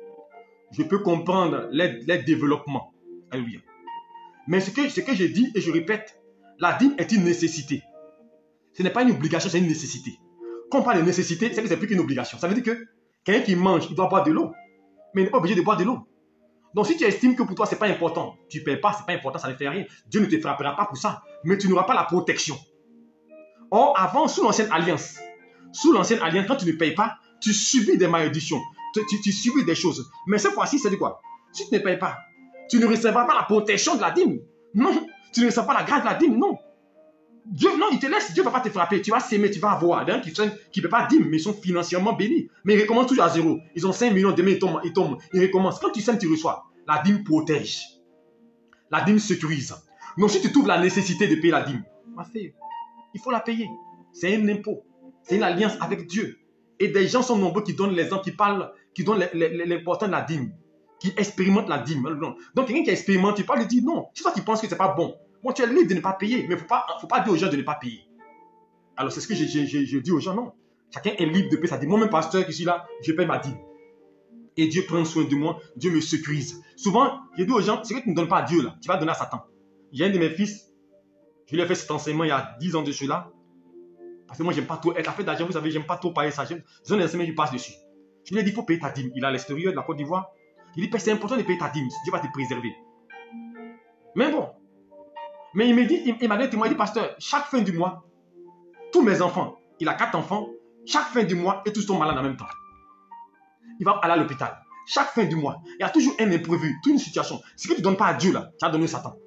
Je peux comprendre les développements. Alléluia. Mais ce que je dis et je répète, la dîme est une nécessité. Ce n'est pas une obligation, c'est une nécessité. Quand on parle de nécessité, c'est que c'est plus qu'une obligation. Ça veut dire que quelqu'un qui mange, il doit boire de l'eau. Mais il n'est pas obligé de boire de l'eau. Donc si tu estimes que pour toi, ce n'est pas important, tu ne payes pas, ce n'est pas important, ça ne fait rien. Dieu ne te frappera pas pour ça. Mais tu n'auras pas la protection. Or, avant, sous l'ancienne alliance, quand tu ne payes pas, tu subis des malédictions. Tu subis des choses. Mais cette fois-ci, c'est de quoi? Si tu ne payes pas, tu ne recevras pas la protection de la dîme. Non. Tu ne recevras pas la grâce de la dîme. Non. Dieu, non, il te laisse. Dieu ne va pas te frapper. Tu vas s'aimer, tu vas avoir. Il y en a qui ne peuvent pas dîme, mais ils sont financièrement bénis. Mais ils recommencent toujours à zéro. Ils ont 5 millions, demain ils tombent. Ils recommencent. Quand tu sèmes, tu reçois. La dîme protège. La dîme sécurise. Donc si tu trouves la nécessité de payer la dîme, il faut la payer. C'est un impôt. C'est une alliance avec Dieu. Et des gens sont nombreux qui donnent l'exemple, qui donnent l'importance de la dîme, qui expérimentent la dîme. Donc quelqu'un qui expérimente, tu peux lui dire non. Si toi tu penses que ce n'est pas bon, tu es libre de ne pas payer, mais il ne faut pas dire aux gens de ne pas payer. Alors c'est ce que je dis aux gens, non. Chacun est libre de payer sa dîme. Moi-même pasteur qui suis là, je paye ma dîme. Et Dieu prend soin de moi, Dieu me sécurise. Souvent, je dis aux gens, ce que tu ne donnes pas à Dieu, là, tu vas donner à Satan. J'ai un de mes fils, je lui ai fait cet enseignement il y a 10 ans de cela. Parce que moi, j'aime pas trop être affaire d'argent, vous savez, j'aime pas trop payer ça. J'ai un enseignement, je passe dessus. Je lui ai dit, il faut payer ta dîme. Il est à l'extérieur de la Côte d'Ivoire. Il dit, c'est important de payer ta dîme. Dieu va te préserver. Mais bon. Mais il m'a donné témoin, il dit, pasteur, chaque fin du mois, tous mes enfants, il a 4 enfants, chaque fin du mois, et tous sont malades en même temps. Il va aller à l'hôpital. Chaque fin du mois, il y a toujours un imprévu, toute une situation. Ce que tu ne donnes pas à Dieu, là, tu as donné à Satan.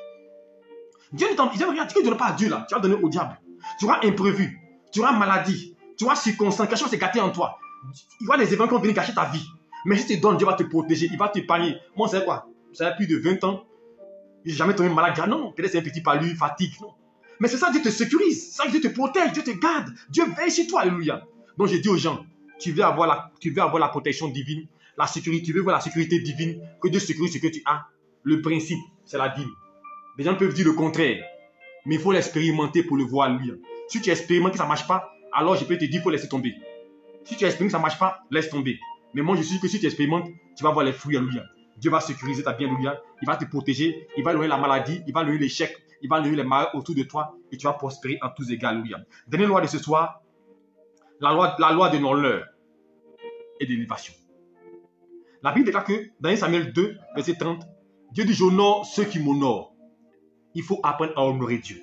Dieu ne t'en dit rien, ce que tu ne donnes pas à Dieu, là, tu as donné au diable. Tu auras imprévu, tu auras maladie, tu auras circonstance, quelque chose s'est gâté en toi. Il y aura des événements qui vont venir cacher ta vie. Mais si tu donnes, Dieu va te protéger, il va t'épargner. Moi, c'est quoi? Ça a plus de 20 ans. Je n'ai jamais tombé malade. Non, peut-être c'est un petit palu, fatigue. Non. Mais c'est ça, Dieu te sécurise. C'est ça, Dieu te protège, Dieu te garde. Dieu veille sur toi. Alléluia. Donc, je dis aux gens, tu veux avoir la protection divine, la sécurité, tu veux voir la sécurité divine, que Dieu sécurise ce que tu as. Le principe, c'est la dîme. Les gens peuvent dire le contraire. Mais il faut l'expérimenter pour le voir, alléluia. Si tu expérimentes que ça ne marche pas, alors je peux te dire qu'il faut laisser tomber. Si tu expérimentes que ça ne marche pas, laisse tomber. Mais moi, je suis sûr que si tu expérimentes, tu vas voir les fruits, alléluia. Dieu va sécuriser ta vie, alléluia. Il va te protéger, il va éloigner la maladie, il va éloigner l'échec, il va éloigner les malheurs autour de toi et tu vas prospérer en tous égards, alléluia. Dernière loi de ce soir, la loi de non-leur et d'élévation. La Bible déclare que dans 1 Samuel 2, verset 30, Dieu dit, j'honore ceux qui m'honorent. Il faut apprendre à honorer Dieu.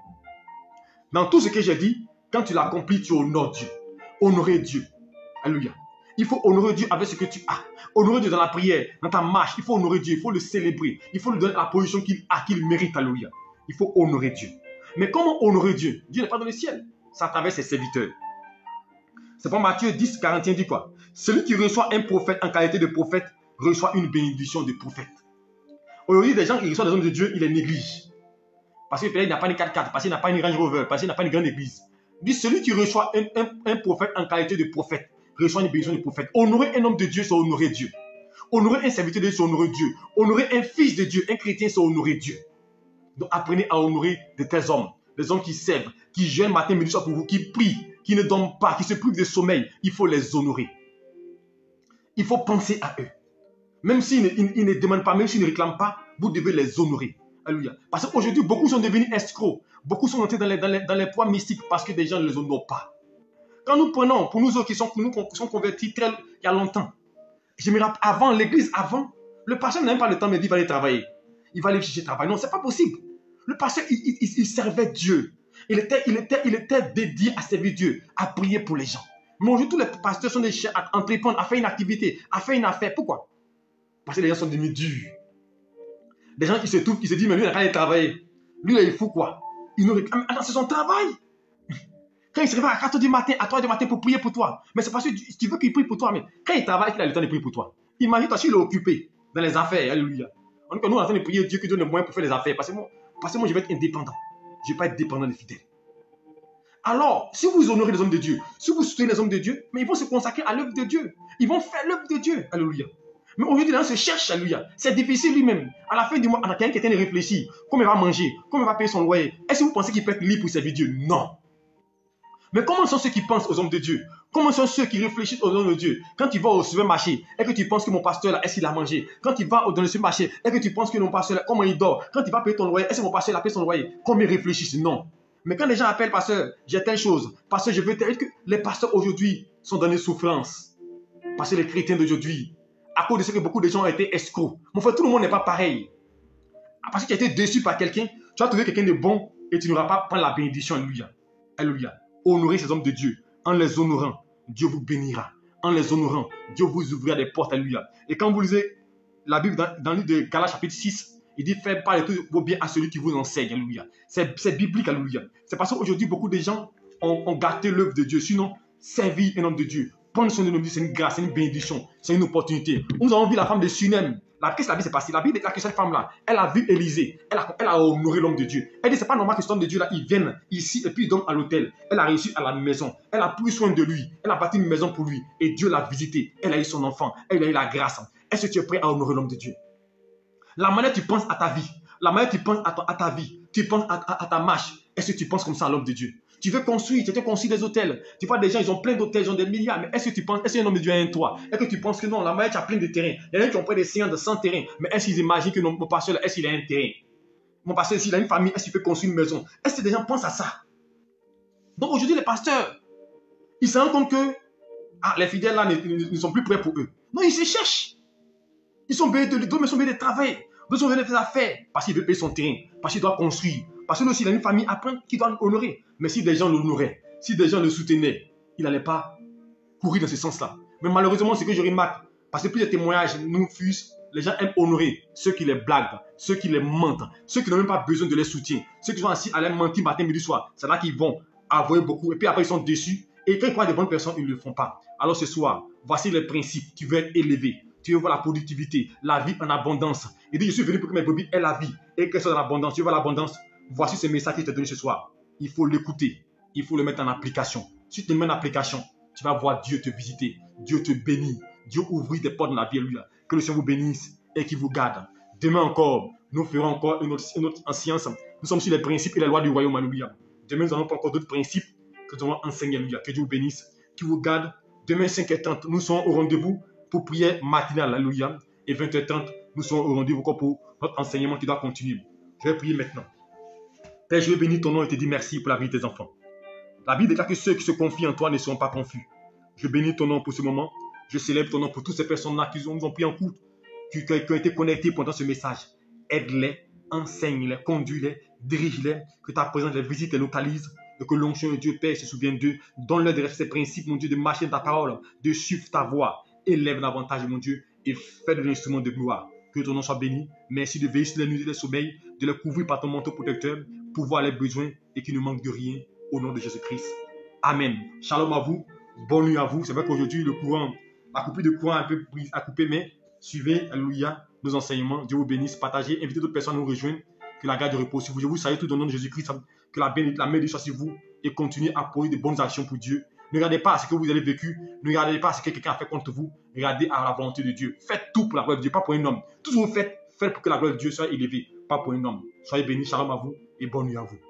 Dans tout ce que j'ai dit, quand tu l'accomplis, tu honores Dieu. Honorer Dieu. Alléluia. Il faut honorer Dieu avec ce que tu as. Honorer Dieu dans la prière, dans ta marche. Il faut honorer Dieu, il faut le célébrer. Il faut lui donner la position qu'il a, qu'il mérite. Alléluia. Il faut honorer Dieu. Mais comment honorer Dieu? Dieu n'est pas dans le ciel. C'est à travers ses serviteurs. C'est pour Matthieu 10, 41 dit quoi? Celui qui reçoit un prophète en qualité de prophète reçoit une bénédiction de prophète. Aujourd'hui, des gens qui reçoivent des hommes de Dieu, ils les négligent. Parce que peut-être il n'a pas une 4x4, parce qu'il n'a pas une Range Rover, parce qu'il n'a pas une grande église. Il dit, celui qui reçoit un prophète en qualité de prophète reçoit une bénédiction de prophète. Honorer un homme de Dieu, c'est honorer Dieu. Honorer un serviteur de Dieu, c'est honorer Dieu. Honorer un fils de Dieu, un chrétien, c'est honorer Dieu. Donc apprenez à honorer de tels hommes. Des hommes qui servent, qui jeûnent matin, midi, soir pour vous, qui prient, qui ne dorment pas, qui se privent de sommeil. Il faut les honorer. Il faut penser à eux. Même s'ils ne demandent pas, même s'ils ne réclament pas, vous devez les honorer. Alléluia. Parce qu'aujourd'hui, beaucoup sont devenus escrocs. Beaucoup sont entrés dans les poids mystiques parce que des gens ne les honorent pas. Quand nous prenons, pour nous autres qui sont convertis il y a longtemps, je me rappelle, avant l'église, le pasteur n'a même pas le temps de me dire qu'il va aller travailler. Il va aller chercher travail. Non, ce n'est pas possible. Le pasteur, il servait Dieu. Il était dédié à servir Dieu, à prier pour les gens. Mais aujourd'hui, tous les pasteurs sont des chiens à entreprendre, à faire une activité, à faire une affaire. Pourquoi? Parce que les gens sont devenus durs. Des gens qui se trouvent, qui se disent, mais lui, il n'a qu'à aller travailler. Lui, là, il faut quoi? Alors, c'est son travail. Quand il se réveille à 4h du matin, à 3h du matin pour prier pour toi. Mais c'est parce que tu veux qu'il prie pour toi. Mais quand il travaille, qu'il a le temps de prier pour toi. Imagine-toi s'il est occupé dans les affaires. Alléluia. Nous, on est en train de prier Dieu qui donne le moyen pour faire les affaires. Parce que moi, je vais être indépendant. Je ne vais pas être dépendant des fidèles. Alors, si vous honorez les hommes de Dieu, si vous soutenez les hommes de Dieu, mais ils vont se consacrer à l'œuvre de Dieu. Ils vont faire l'œuvre de Dieu. Alléluia. Mais aujourd'hui, les gens se cherchent, alléluia. C'est difficile lui-même. À la fin du mois, on a quelqu'un qui est en train de réfléchir. Comment il va manger? Comment il va payer son loyer? Est-ce que vous pensez qu'il peut être libre pour servir Dieu? Non. Mais comment sont ceux qui pensent aux hommes de Dieu? Comment sont ceux qui réfléchissent aux hommes de Dieu? Quand tu vas au supermarché, est-ce que tu penses que mon pasteur là, est-ce qu'il a mangé? Quand tu vas dans le supermarché, est-ce que tu penses que mon pasteur là, comment il dort? Quand il va payer ton loyer, est-ce que mon pasteur a payé son loyer? Comment ils réfléchissent? Non. Mais quand les gens appellent, pasteur, j'ai telle chose, pasteur, je veux telle... que les pasteurs aujourd'hui sont dans une souffrance. Parce que les chrétiens d'aujourd'hui, à cause de ce que beaucoup de gens ont été escrocs. Mon frère, tout le monde n'est pas pareil. Parce que tu as été déçu par quelqu'un, tu vas trouver quelqu'un de bon et tu n'auras pas prendre la bénédiction. Alléluia. Alléluia. Honorez ces hommes de Dieu. En les honorant, Dieu vous bénira. En les honorant, Dieu vous ouvrira des portes. Alléluia. Et quand vous lisez la Bible dans le livre de Galates chapitre 6, il dit faites part de tous vos biens à celui qui vous enseigne. Alléluia. C'est biblique. Alléluia. C'est parce qu'aujourd'hui, beaucoup de gens ont gâté l'œuvre de Dieu. Sinon, servir un homme de Dieu, prendre son nom de Dieu, c'est une grâce, c'est une bénédiction, c'est une opportunité. Nous avons vu la femme de Sunem. Qu'est-ce que la Bible s'est passée? La Bible déclare que cette femme-là, elle a vu Élisée, elle a honoré l'homme de Dieu. Elle dit, c'est pas normal que cet homme de Dieu-là, il vienne ici et puis il donne à l'hôtel. Elle a réussi à la maison, elle a pris soin de lui, elle a bâti une maison pour lui et Dieu l'a visité. Elle a eu son enfant, elle a eu la grâce. Est-ce que tu es prêt à honorer l'homme de Dieu? La manière tu penses à ta vie, la manière tu penses à ta vie, tu penses à ta marche, est-ce que tu penses comme ça à l'homme de Dieu? Tu veux construire, tu veux construire des hôtels. Tu vois des gens, ils ont plein d'hôtels, ils ont des milliards. Mais est-ce que tu penses, est-ce qu'un homme de Dieu a un toit? Est-ce que tu penses que non, la manière tu as plein de terrains? Il y en a qui ont près des 100 de 100 terrains. Mais est-ce qu'ils imaginent que mon pasteur, est-ce qu'il a un terrain? Mon pasteur, s'il a une famille, est-ce qu'il peut construire une maison? Est-ce que des gens pensent à ça? Donc aujourd'hui, les pasteurs, ils se rendent compte que les fidèles là ne sont plus prêts pour eux. Non, ils se cherchent. Ils sont obligés de travailler. D'autres sont obligés de faire affaire parce qu'il veut payer son terrain, parce qu'il doit construire. Parce que lui aussi, il a une famille après qui doit l'honorer. Mais si des gens l'honoraient, si des gens le soutenaient, il n'allait pas courir dans ce sens-là. Mais malheureusement, ce que je remarque, parce que plus de témoignages nous fusent, les gens aiment honorer ceux qui les blaguent, ceux qui les mentent, ceux qui n'ont même pas besoin de les soutien, ceux qui sont assis à les mentir matin, midi, soir. C'est là qu'ils vont avouer beaucoup. Et puis après, ils sont déçus. Et quand ils croient des bonnes personnes, ils ne le font pas. Alors ce soir, voici les principes. Tu veux être élevé. Tu veux voir la productivité, la vie en abondance. Il dit, je suis venu pour que mes brebis aient la vie et qu'elles soient dans l'abondance. Tu veux voir l'abondance? Voici ce message qui t'est donné ce soir. Il faut l'écouter. Il faut le mettre en application. Si tu le mets en application, tu vas voir Dieu te visiter. Dieu te bénit. Dieu ouvrir des portes dans la vie. Que le Seigneur vous bénisse et qu'il vous garde. Demain encore, nous ferons encore une autre en science. Nous sommes sur les principes et les lois du royaume. Alléluia. Demain, nous allons pas encore d'autres principes que nous allons enseigner. Alléluia. Que Dieu vous bénisse, qu'il vous garde. Demain, 5h30, nous serons au rendez-vous pour prière matinale. Alléluia. Et 20h30, nous serons au rendez-vous pour notre enseignement qui doit continuer. Je vais prier maintenant. Père, je vais bénir ton nom et te dire merci pour la vie de tes enfants. La Bible déclare que ceux qui se confient en toi ne seront pas confus. Je bénis ton nom pour ce moment. Je célèbre ton nom pour toutes ces personnes-là qui nous ont pris en compte, qui ont été connectées pendant ce message. Aide-les, enseigne-les, conduis-les, dirige-les, que ta présence les visite, les localise, et que l'onction de Dieu Père se souvienne d'eux. Donne-leur de ces principes, mon Dieu, de marcher dans ta parole, de suivre ta voie. Élève davantage, mon Dieu, et fais de l'instrument de gloire. Que ton nom soit béni. Merci de veiller sur les nuits et les sommeils, de les couvrir par ton manteau protecteur, pour voir les besoins et qu'ils ne manquent de rien. Au nom de Jésus-Christ. Amen. Shalom à vous. Bonne nuit à vous. C'est vrai qu'aujourd'hui, la coupure de courant a un peu à couper, mais suivez, alléluia, nos enseignements. Dieu vous bénisse. Partagez. Invitez d'autres personnes à nous rejoindre. Que la garde repose sur vous. Je vous salue tout au nom de Jésus-Christ. Que la main de Dieu soit sur vous et continuez à poser de bonnes actions pour Dieu. Ne regardez pas à ce que vous avez vécu. Ne regardez pas à ce que quelqu'un a fait contre vous. Regardez à la volonté de Dieu. Faites tout pour la gloire de Dieu, pas pour un homme. Tout ce que vous faites, faites pour que la gloire de Dieu soit élevée, pas pour un homme. Soyez bénis. Shalom à vous et bonne nuit à vous.